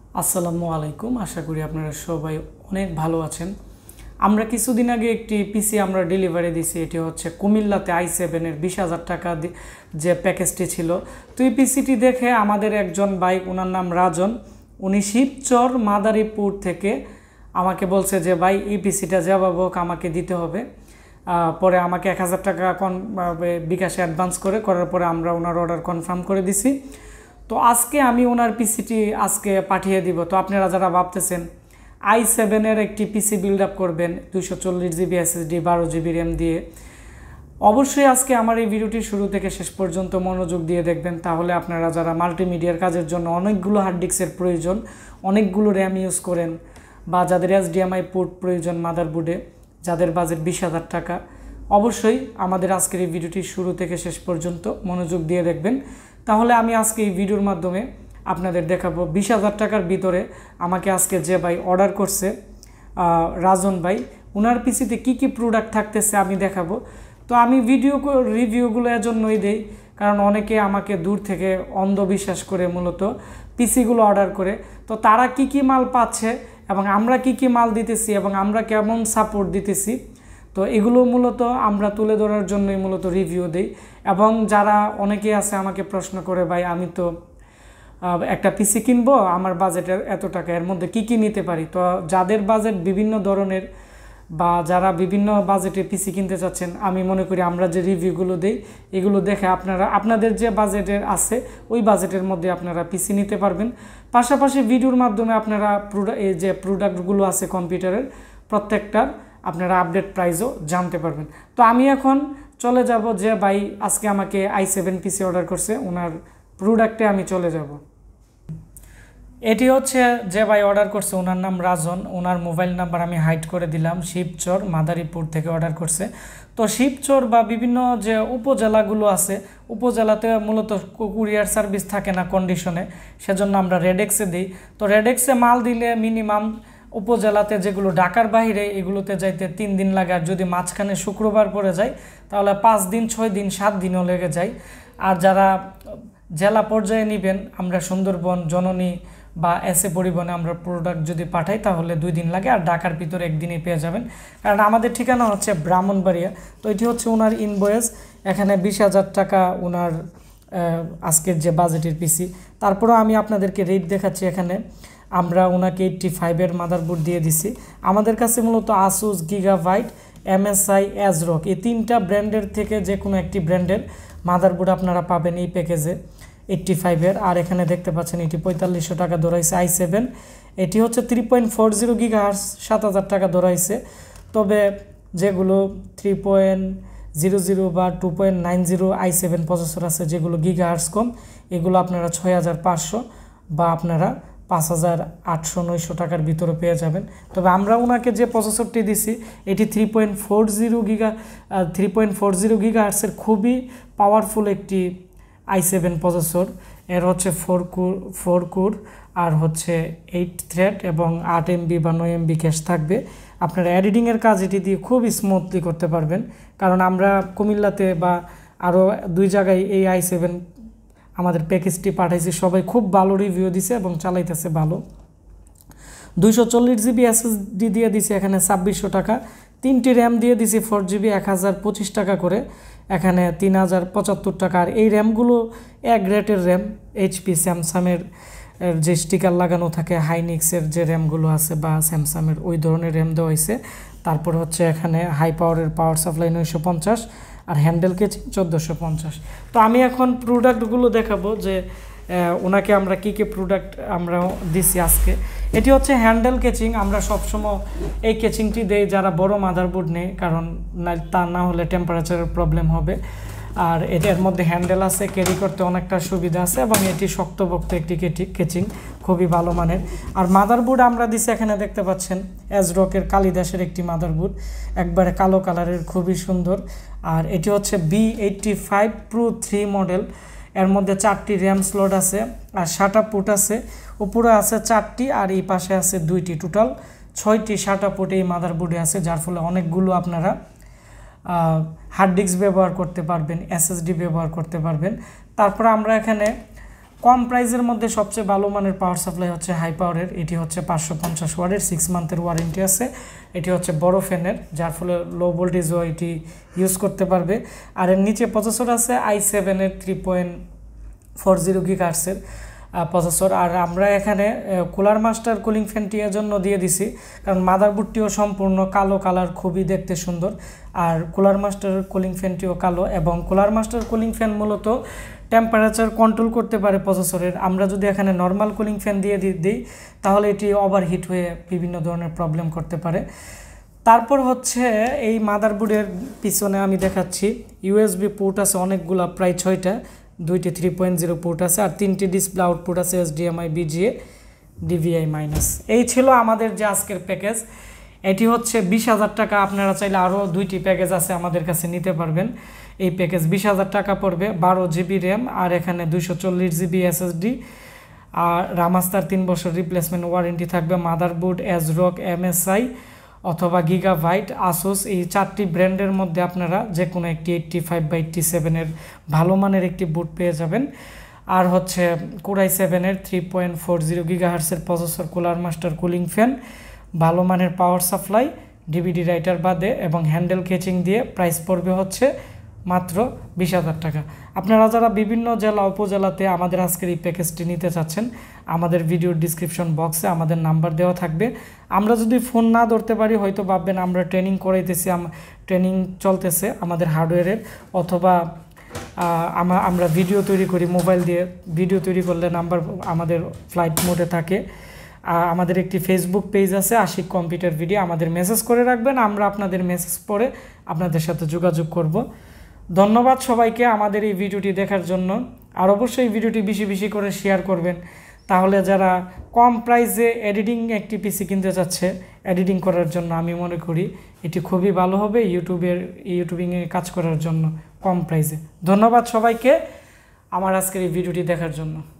আসসালামু আলাইকুম। আশা করি আপনারা সবাই অনেক ভালো আছেন। আমরা কিছুদিন আগে একটি পিসি আমরা ডেলিভারি দিয়েছি। এটি হচ্ছে কুমিল্লাতে i7 এর 20,000 টাকা যে প্যাকেজটি ছিল। তো এই পিসিটি দেখে আমাদের একজন ভাই, ওনার নাম রাজন, উনি শিবচর মাদারীপুর থেকে আমাকে বলছে যে ভাই এই পিসিটা যেভাবে হোক আমাকে দিতে হবে। পরে আমাকে 1,000 টাকা বিকাশে অ্যাডভান্স করার পরে আমরা ওনার অর্ডার কনফার্ম করে দিছি। তো আজকে আমি ওনার পিসিটি আজকে পাঠিয়ে দিব। তো আপনারা যারা ভাবতেছেন i7 এর একটি পিসি বিল্ড আপ করবেন 240GB SSD 12GB RAM দিয়ে, অবশ্যই আজকে আমার এই ভিডিওটি শুরু থেকে শেষ পর্যন্ত মনোযোগ দিয়ে দেখবেন। তাহলে আপনারা যারা মাল্টিমিডিয়ার কাজের জন্য অনেকগুলো হার্ড ডিস্কের প্রয়োজন, অনেকগুলো র্যাম ইউজ করেন, বা যাদের HDMI পোর্ট প্রয়োজন মাদারবোর্ডে, যাদের বাজেট 20,000 টাকা, অবশ্যই আমাদের আজকের এই ভিডিওটি শুরু থেকে শেষ পর্যন্ত মনোযোগ দিয়ে দেখবেন। তাহলে আমি আজকে এই ভিডিওর মাধ্যমে আপনাদের দেখাবো 20,000 টাকার ভিতরে আমাকে আজকে যে ভাই অর্ডার করছে, রাজন ভাই, ওনার পিসিতে কি কি প্রোডাক্ট থাকতেছে আমি দেখাবো। তো আমি রিভিউগুলো এজন্যই দেই কারণ অনেকে আমাকে দূর থেকে অন্ধবিশ্বাস করে মূলত পিসিগুলো অর্ডার করে। তো তারা কি কি মাল পাচ্ছে এবং আমরা কি কি মাল দিতেছি এবং আমরা কেমন সাপোর্ট দিতেছি, তো এগুলো মূলত আমরা তুলে ধরার জন্যই মূলত রিভিউ দেই। এবং যারা অনেকে আছে আমাকে প্রশ্ন করে, ভাই আমি তো একটা পিসি কিনবো, আমার বাজেটের এত টাকা, এর মধ্যে কি কি নিতে পারি। তো যাদের বাজেট বিভিন্ন ধরনের বা যারা বিভিন্ন বাজেটে পিসি কিনতে চাচ্ছেন, আমি মনে করি আমরা যে রিভিউগুলো দেই এগুলো দেখে আপনাদের যে বাজেটের আছে ওই বাজেটের মধ্যে আপনারা পিসি নিতে পারবেন। পাশাপাশি ভিডিওর মাধ্যমে আপনারা এই যে প্রোডাক্টগুলো আছে কম্পিউটারের প্রত্যেকটার আপনারা আপডেট প্রাইসও জানতে পারবেন। তো আমি এখন চলে যাব যে ভাই আজকে আমাকে i7 পিসি অর্ডার করছে, ওনার প্রোডাক্টে আমি চলে যাব। এটি হচ্ছে যে ভাই অর্ডার করছে, ওনার নাম রাজন, ওনার মোবাইল নাম্বার আমি হাইড করে দিলাম। শিবচর মাদারীপুর থেকে অর্ডার করছে। তো শিবচর বা বিভিন্ন যে উপজেলাগুলো আছে, উপজেলাতে মূলত কুরিয়ার সার্ভিস থাকে না কন্ডিশনে, সেজন্য আমরা রেডেক্সে দিই। তো রেডেক্সে মাল দিলে মিনিমাম উপজেলাতে যেগুলো ঢাকার বাইরে এগুলোতে যাইতে 3 দিন লাগে, আর যদি মাঝখানে শুক্রবার পড়ে যায় তাহলে 5 দিন, 6 দিন, 7 দিনও লেগে যায়। আর যারা জেলা পর্যায়ে নেবেন, আমরা সুন্দরবন, জননী বা এসএ পরিবহনে আমরা প্রোডাক্ট যদি পাঠাই তাহলে 2 দিন লাগে, আর ঢাকার ভিতরে 1 দিনে পেয়ে যাবেন, কারণ আমাদের ঠিকানা হচ্ছে ব্রাহ্মণবাড়িয়া। তো এটি হচ্ছে ওনার ইনভয়েস, এখানে 20,000 টাকা ওনার আজকের যে বাজেটের পিসি। তারপরেও আমি আপনাদেরকে রেট দেখাচ্ছি। এখানে আমরা ওনাকে 85 মাদারবোর্ড দিয়ে দিছি। আমাদের কাছে মূলত আসুস, গিগাবাইট, MSI, অ্যাজরক এই 3টা ব্র্যান্ডের থেকে যে কোনো একটি ব্র্যান্ডের মাদারবোর্ড আপনারা পাবেন এই প্যাকেজে 85। আর এখানে দেখতে পাচ্ছেন এটি 4500 টাকা ধরাইছে i7। এটি হচ্ছে 3.40 গিগাহার্স, 7,000 টাকা ধরাইছে। তবে যেগুলো 3.00 বা 2.90 i7 প্রসেসর আছে, যেগুলো গিগাহার্স কম, এগুলো আপনারা 6,500 বা আপনারা 5,800-900 টাকার ভিতরে পেয়ে যাবেন। তবে আমরা ওনাকে যে প্রসেসরটি দিছি এটি 3.40 গিগাহার্সের খুবই পাওয়ারফুল একটি i7 প্রসেসর। এর হচ্ছে 4 কোর আর হচ্ছে 8 থ্রেড এবং 8 MB বা 9 MB ক্যাশ থাকবে। আপনারা এডিটিংয়ের কাজ এটি দিয়ে খুব স্মুথলি করতে পারবেন, কারণ আমরা কুমিল্লাতে বা আরও 2 জায়গায় এই i7 আমাদের প্যাকেজটি পাঠাইছি, সবাই খুব ভালো রিভিউ দিছে এবং চালাইতেছে ভালো। 240GB SSD দিয়ে দিছি এখানে 2,600 টাকা, 3টি র্যাম দিয়ে দিছি 4GB 1,025 টাকা করে, এখানে 3,075 টাকা। আর এই র্যামগুলো এক গ্রেটের র্যাম, HP স্যামসাংয়ের যে স্টিকার লাগানো থাকে, হাইনিক্সের যে র্যামগুলো আছে বা স্যামসাংয়ের ওই ধরনের র্যাম দেওয়া হয়েছে। তারপর হচ্ছে এখানে হাই পাওয়ারের পাওয়ার সাপ্লাই 950 আর হ্যান্ডেল কেচিং 1450। তো আমি এখন প্রোডাক্টগুলো দেখাবো যে ওনাকে আমরা কী কী প্রোডাক্ট আমরা দিছি আজকে। এটি হচ্ছে হ্যান্ডেল কেচিং। আমরা সবসময় এই কেচিংটি দেই যারা বড় মাদারবোর্ড নেই, কারণ তা না হলে টেম্পারেচারের প্রবলেম হবে। আর এটার মধ্যে হ্যান্ডেল আছে, ক্যারি করতে অনেকটা সুবিধা আছে এবং এটি শক্তপোক্ত একটি কেচিং, খুবই ভালো মানের। আর মাদারবোর্ড আমরা দিছি এখানে দেখতে পাচ্ছেন অ্যাজরকের কালিদাসের একটি মাদারবোর্ড, একবারে কালো কালারের, খুবই সুন্দর। আর এটি হচ্ছে B85 Pro 3 মডেল। এর মধ্যে 4টি র্যাম স্লট আছে আর 7টা পোর্ট আছে, উপরে আছে 4টি আর এই পাশে আছে 2টি, টোটাল 6টি 7টা পোর্ট এই মাদারবোর্ডে আছে, যার ফলে অনেকগুলো আপনারা হার্ড ডিস্ক ব্যবহার করতে পারবেন, SSD ব্যবহার করতে পারবেন। তারপর আমরা এখানে কম প্রাইসের মধ্যে সবচেয়ে ভালো মানের পাওয়ার সাপ্লাই হচ্ছে হাই পাওয়ারের, এটি হচ্ছে 550 ওয়াটের, 6 মান্থের ওয়ারেন্টি আছে। এটি হচ্ছে বড় ফ্যানের, যার ফলে লো ভোল্টেজও এটি ইউজ করতে পারবে। আর এর নিচে প্রসেসর আছে i7-এর 3.40 গিগাহার্টজের প্রসেসর। আর আমরা এখানে কুলার মাস্টার কুলিং ফ্যানটি এর জন্য দিয়ে দিছি, কারণ মাদারবোর্ডটিও সম্পূর্ণ কালো কালার, খুবই দেখতে সুন্দর। আর কুলার মাস্টার কুলিং ফ্যানটিও কালো, এবং কুলার মাস্টার কুলিং ফ্যান মূলত টেম্পারেচার কন্ট্রোল করতে পারে প্রসেসরের। আমরা যদি এখানে নর্মাল কুলিং ফ্যান দিয়ে দিই তাহলে এটি ওভারহিট হয়ে বিভিন্ন ধরনের প্রবলেম করতে পারে। তারপর হচ্ছে এই মাদারবোর্ডের পিছনে আমি দেখাচ্ছি ইউএসবি পোর্ট আছে অনেকগুলা, প্রায় 6টা, 2টি 3.0 পোর্ট আছে, আর 3টি ডিসপ্লে আউটপুট আছে HDMI VGA DVI মাইনাস। এই ছিল আমাদের যে আজকের প্যাকেজ। এটি হচ্ছে 20,000 টাকা। আপনারা চাইলে আরও 2টি প্যাকেজ আছে আমাদের কাছে নিতে পারবেন। এই প্যাকেজ 20,000 টাকা পড়বে, 12 GB র্যাম, আর এখানে 240 GB SSD, আর রামাস্তার 3 বছর রিপ্লেসমেন্ট ওয়ারেন্টি থাকবে। মাদারবোর্ড ASRock MSI অথবা গিগাবাইট আসুস, এই 4টি ব্র্যান্ডের মধ্যে আপনারা যে কোনো একটি 85/87-এর ভালো মানের একটি বুট পেয়ে যাবেন। আর হচ্ছে Core i7-এর 3.40 গিগাহার্টজের processor, Cooler Master cooling fan, ভালো মানের পাওয়ার সাপ্লাই, ডিভিডি রাইটার বাদে এবং হ্যান্ডেল কেচিং দিয়ে প্রাইস পড়বে হচ্ছে মাত্র 20,000 টাকা। আপনারা যারা বিভিন্ন জেলা উপজেলাতে আমাদের আজকের এই প্যাকেজটি নিতে চাচ্ছেন, আমাদের ভিডিওর ডিসক্রিপশন বক্সে আমাদের নাম্বার দেওয়া থাকবে। আমরা যদি ফোন না ধরতে পারি হয়তো ভাববেন আমরা ট্রেনিং করাইতেছি, ট্রেনিং চলতেছে আমাদের হার্ডওয়্যারের, অথবা আমরা ভিডিও তৈরি করি মোবাইল দিয়ে। ভিডিও তৈরি করলে নাম্বার আমাদের ফ্লাইট মোডে থাকে। আমাদের একটি ফেসবুক পেজ আছে আশিক কম্পিউটার ভিডিও, আমাদের মেসেজ করে রাখবেন, আমরা আপনাদের মেসেজ পড়ে আপনাদের সাথে যোগাযোগ করব। ধন্যবাদ সবাইকে আমাদের এই ভিডিওটি দেখার জন্য। আর অবশ্যই ভিডিওটি বেশি বেশি করে শেয়ার করবেন, তাহলে যারা কম প্রাইসে একটি পিসি কিনতে চাচ্ছে এডিটিং করার জন্য, আমি মনে করি এটি খুবই ভালো হবে ইউটিউবিংয়ে কাজ করার জন্য কম প্রাইসে। ধন্যবাদ সবাইকে আমার আজকের এই ভিডিওটি দেখার জন্য।